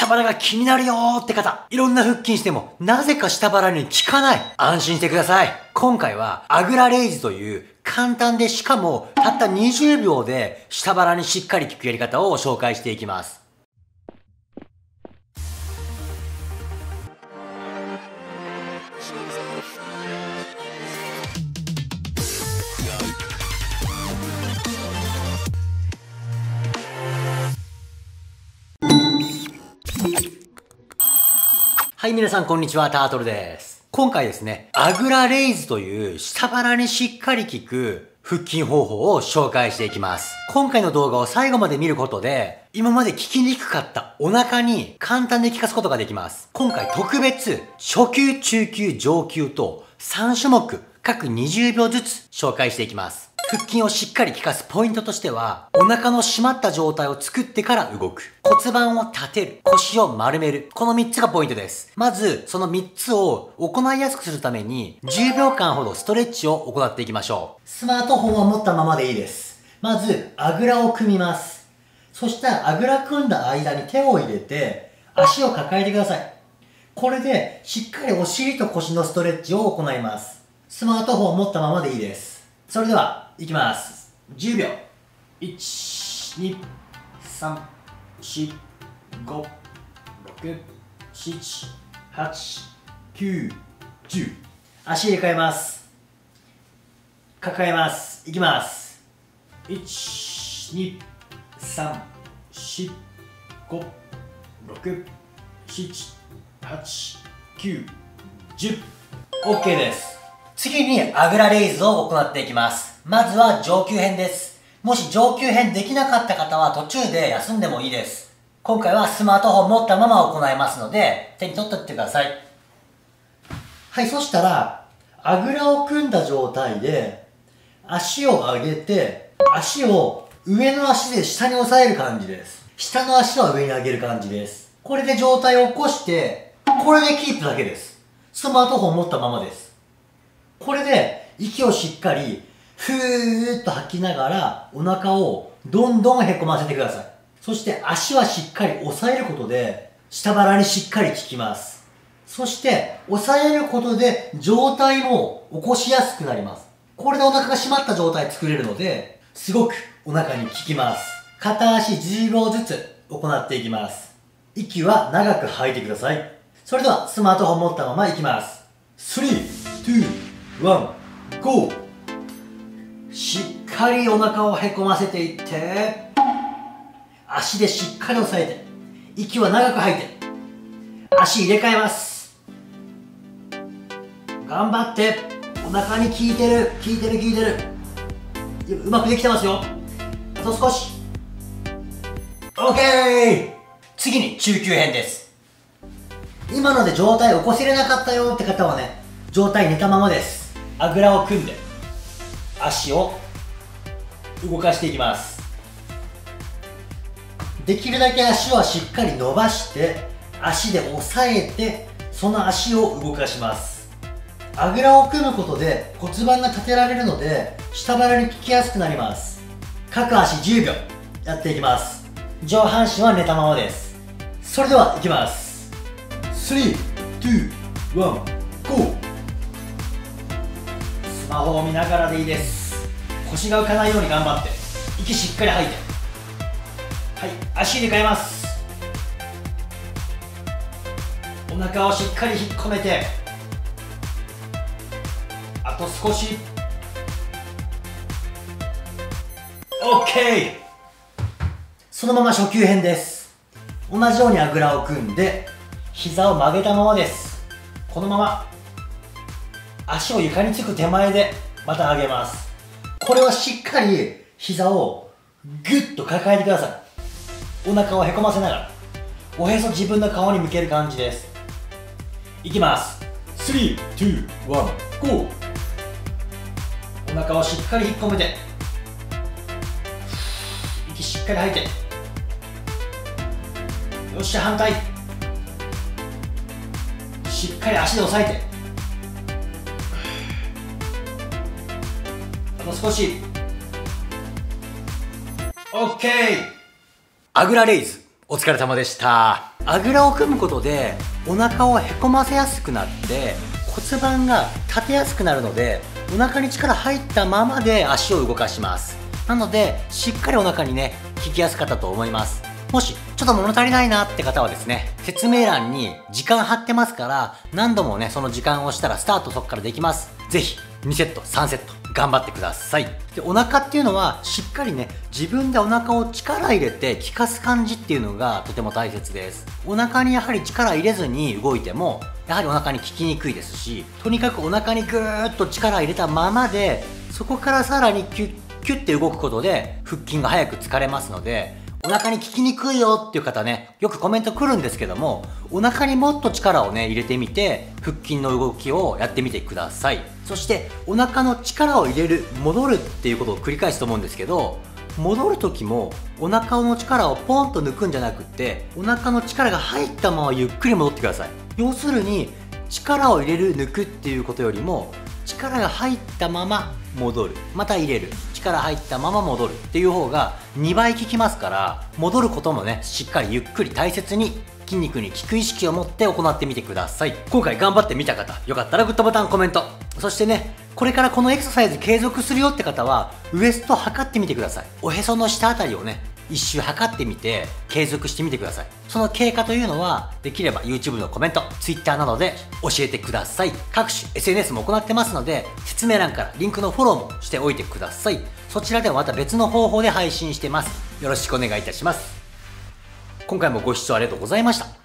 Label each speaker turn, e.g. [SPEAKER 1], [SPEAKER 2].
[SPEAKER 1] 下腹が気になるよーって方、いろんな腹筋しても、なぜか下腹に効かない。安心してください。今回は、あぐらレイズという簡単でしかも、たった20秒で下腹にしっかり効くやり方を紹介していきます。はい、皆さんこんにちは、タートルです。今回ですね、あぐらレイズという下腹にしっかり効く腹筋方法を紹介していきます。今回の動画を最後まで見ることで、今まで効きにくかったお腹に簡単で効かすことができます。今回特別、初級、中級、上級と3種目各20秒ずつ紹介していきます。腹筋をしっかり効かすポイントとしては、お腹の締まった状態を作ってから動く。骨盤を立てる。腰を丸める。この3つがポイントです。まず、その3つを行いやすくするために、10秒間ほどストレッチを行っていきましょう。スマートフォンを持ったままでいいです。まず、あぐらを組みます。そしたら、あぐら組んだ間に手を入れて、足を抱えてください。これで、しっかりお尻と腰のストレッチを行います。スマートフォンを持ったままでいいです。それでは、いきます。10秒。1、2、3、4、5、6、7、8、9、10。足入れ替えます。抱えます。いきます。1、2、3、4、5、6、7、8、9、10。OK です。次にあぐらレイズを行っていきます。まずは上級編です。もし上級編できなかった方は途中で休んでもいいです。今回はスマートフォン持ったまま行いますので、手に取っておいてください。はい、そしたら、あぐらを組んだ状態で、足を上げて、足を上の足で下に押さえる感じです。下の足は上に上げる感じです。これで状態を起こして、これでキープだけです。スマートフォン持ったままです。これで、息をしっかり、ふーっと吐きながら、お腹をどんどんへこませてください。そして足はしっかり押さえることで、下腹にしっかり効きます。そして、押さえることで、上体も起こしやすくなります。これでお腹が締まった状態作れるので、すごくお腹に効きます。片足10秒ずつ行っていきます。息は長く吐いてください。それでは、スマートフォン持ったままいきます。3、2、1、GO！ しっかりお腹をへこませていって、足でしっかり押さえて、息は長く吐いて、足入れ替えます。頑張って、お腹に効いてる、効いてる、効いてる。うまくできてますよ。あと少し。OK！ 次に中級編です。今ので上体起こせれなかったよって方はね、上体寝たままです。あぐらを組んで、足を動かしていきます。できるだけ足はしっかり伸ばして足で押さえてその足を動かします。あぐらを組むことで骨盤が立てられるので下腹に効きやすくなります。各足10秒やっていきます。上半身は寝たままです。それではいきます。3、2、1、GO！ スマホを見ながらでいいです。腰が浮かないように頑張って息しっかり吐いて、はい、足入れ替えます。お腹をしっかり引っ込めて、あと少し。 OK！ そのまま初級編です。同じようにあぐらを組んで膝を曲げたままです。このまま足を床につく手前でまた上げます。これはしっかり膝をグッと抱えてください。お腹をへこませながらおへそ自分の顔に向ける感じです。いきます。3、2、1、GO！ お腹をしっかり引っ込めて息しっかり吐いて、よっしゃ反対、しっかり足で押さえて、あと少し。 OK！ あぐらレイズお疲れ様でした。あぐらを組むことでお腹をへこませやすくなって骨盤が立てやすくなるので、お腹に力入ったままで足を動かします。なのでしっかりお腹にね効きやすかったと思います。もしちょっと物足りないなって方はですね、説明欄に時間貼ってますから、何度もねその時間を押したらスタートそこからできます。ぜひ2セット3セット頑張ってください。で、お腹っていうのはしっかりね自分でお腹を力入れて効かす感じっていうのがとても大切です。お腹にやはり力入れずに動いてもやはりお腹に効きにくいですし、とにかくお腹にぐーっと力入れたままで、そこからさらにキュッキュッて動くことで腹筋が早く疲れますので、お腹に効きにくいよっていう方ね、よくコメント来るんですけども、お腹にもっと力をね入れてみて腹筋の動きをやってみてください。そしてお腹の力を入れる、戻るっていうことを繰り返すと思うんですけど、戻る時もお腹の力をポンと抜くんじゃなくって、お腹の力が入ったままゆっくり戻ってください。要するに力を入れる抜くっていうことよりも、力が入ったまま戻る、また入れる、力入ったまま戻るっていう方が2倍効きますから、戻ることもねしっかりゆっくり大切に筋肉に効く意識を持って行ってみてください。今回頑張ってみた方、よかったらグッドボタン、コメント、そしてねこれからこのエクササイズ継続するよって方はウエスト測ってみてください。おへその下あたりをね一周測ってみて継続してみてください。その経過というのはできれば YouTube のコメント、Twitter などで教えてください。各種 SNS も行ってますので、説明欄からリンクのフォローもしておいてください。そちらではまた別の方法で配信してます。よろしくお願いいたします。今回もご視聴ありがとうございました。